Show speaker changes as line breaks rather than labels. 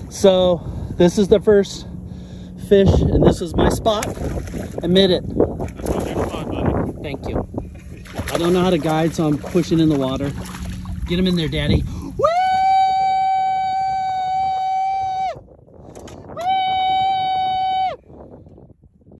So this is the first fish, and this is my spot. Admit it. Thank you. I don't know how to guide, so I'm pushing in the water. Get him in there, Daddy.